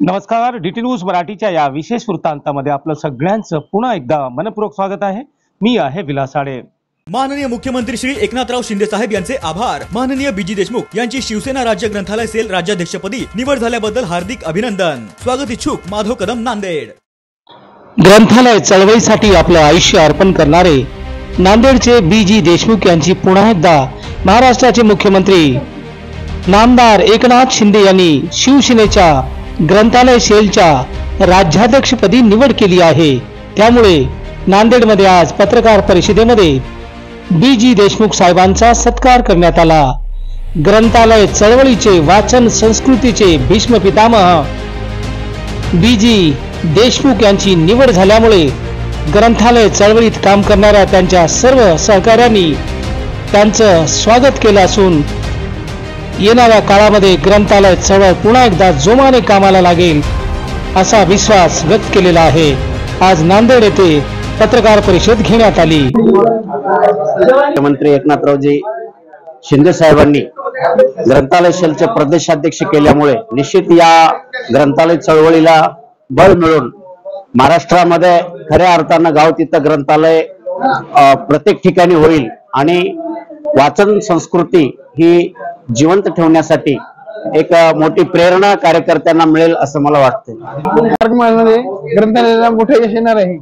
नमस्कार, DT news मराठीच्या या विशेष वृत्तांतामध्ये आपलं सगळ्यांचं पुन्हा एकदा मनपूर्वक स्वागत आहे। मी आहे विलास आडे। माननीय मुख्यमंत्री श्री एकनाथराव शिंदे साहेब यांचे आभार। माननीय बीजी देशमुख यांची शिवसेना राज्य ग्रंथालय सेल राज्याध्यक्षपदी निवड झाल्याबद्दल हार्दिक अभिनंदन। स्वागत इच्छुक माधव कदम, नांदेड। ग्रंथालय चळवळीसाठी आपलं आयुष्य अर्पण करणारे नांदेडचे बीजी देशमुख यांची पुन्हा एकदा महाराष्ट्राचे मुख्यमंत्री नामदार एकनाथ शिंदे यांनी शिवसेनेच्या ग्रंथालय सेलच्या राज्याध्यक्षपदी निवड केली आहे। त्यामुळे नांदेडमध्ये आज पत्रकार परिषदेमध्ये बीजी देशमुख साहेबांचा सत्कार करण्यात आला। ग्रंथालय चळवळीचे वाचन संस्कृतीचे भीष्म पितामह बीजी देशमुख यांची निवड झाल्यामुळे ग्रंथालय चळवळीत काम करणाऱ्या त्यांच्या सर्व सहकाऱ्यांनी त्यांचं स्वागत केलं असून येणाऱ्या काळामध्ये ग्रंथालय चळवळ पुन्हा एकदा जोमाने कामाला लागेल असा विश्वास व्यक्त केलेला आहे। आज नांदेड येथे पत्रकार परिषद घेण्यात आली। मुख्यमंत्री एकनाथरावजी शिंदे साहेबांनी ग्रंथालय सेलचे प्रदेशाध्यक्ष केल्यामुळे निश्चित या ग्रंथालय चळवळीला बळ मिळून महाराष्ट्रामध्ये खऱ्या अर्थानं गाव तिथं ग्रंथालय प्रत्येक ठिकाणी होईल आणि वाचन संस्कृती ही जिवंत ठेवण्यासाठी एक मोठी प्रेरणा कार्यकर्त्यांना मिळेल असं मला वाटतं। ग्रंथालयाला मोठे यश येणार आहे।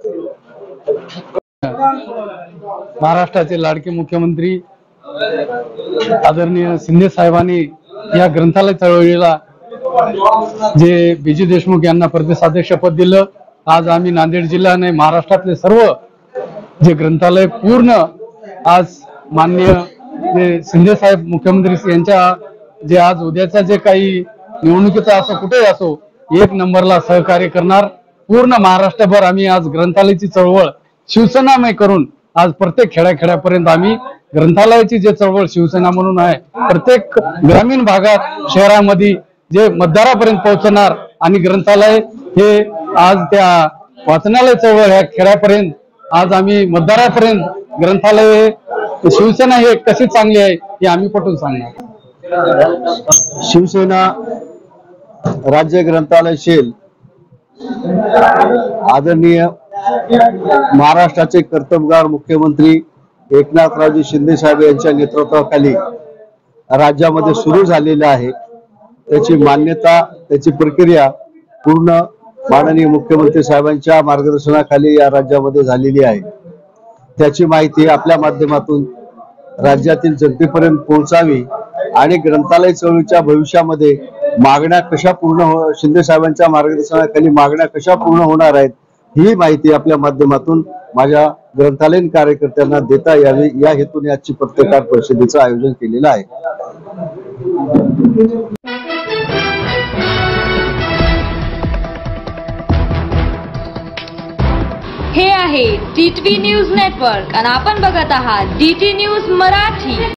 महाराष्ट्राचे लाडके मुख्यमंत्री आदरणीय शिंदे साहेबांनी या ग्रंथालय चळवळीला जे बीजी देशमुख यांना प्रदेशाध्यक्ष पद दिलं, आज आम्ही नांदेड जिल्ह्याने महाराष्ट्रातले सर्व जे ग्रंथालय पूर्ण आज माननीय शिंदे साहेब मुख्यमंत्री यांच्या जे आज उद्याचा जे काही निवडणुकीचा असो कुठेही असो एक नंबरला सहकार्य करणार। पूर्ण महाराष्ट्रभर आम्ही आज ग्रंथालयाची चळवळ शिवसेनामय करून आज प्रत्येक खेड्याखेड्यापर्यंत आम्ही ग्रंथालयाची जे चळवळ शिवसेना म्हणून आहे प्रत्येक ग्रामीण भागात शहरामध्ये जे मतदारापर्यंत पोहोचणार आणि ग्रंथालय हे आज त्या वाचनालय चळवळ ह्या खेड्यापर्यंत आज आम्ही मतदारापर्यंत ग्रंथालय शिवसेना हे कशी चांगली आहे हे आम्ही पटवून सांगणार। शिवसेना राज्य ग्रंथालय सेल आदरणीय महाराष्ट्राचे कर्तबगार मुख्यमंत्री एकनाथरावजी शिंदे साहेब यांच्या नेतृत्वाखाली राज्यामध्ये सुरू झालेला आहे। त्याची मान्यता त्याची प्रक्रिया पूर्ण माननीय मुख्यमंत्री साहेबांच्या मार्गदर्शनाखाली या राज्यामध्ये झालेली आहे। त्याची माहिती आपल्या माध्यमातून राज्यातील जनतेपर्यंत पोहोचावी आणि ग्रंथालय चळवळीच्या भविष्यामध्ये मागण्या कशा पूर्ण शिंदे साहेबांच्या मार्गदर्शनाखाली मागण्या कशा पूर्ण होणार आहेत ही माहिती आपल्या माध्यमातून माझ्या ग्रंथालयीन कार्यकर्त्यांना देता यावी या हेतूने आजची पत्रकार परिषदेचं आयोजन केलेलं आहे। हे आहे DTV न्यूज नेटवर्क आणि आपण बघत आहात DT न्यूज मराठी।